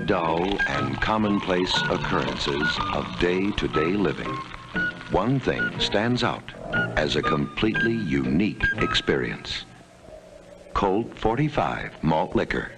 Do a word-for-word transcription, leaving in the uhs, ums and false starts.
dull and commonplace occurrences of day-to-day living, one thing stands out as a completely unique experience. Colt forty-five malt liquor.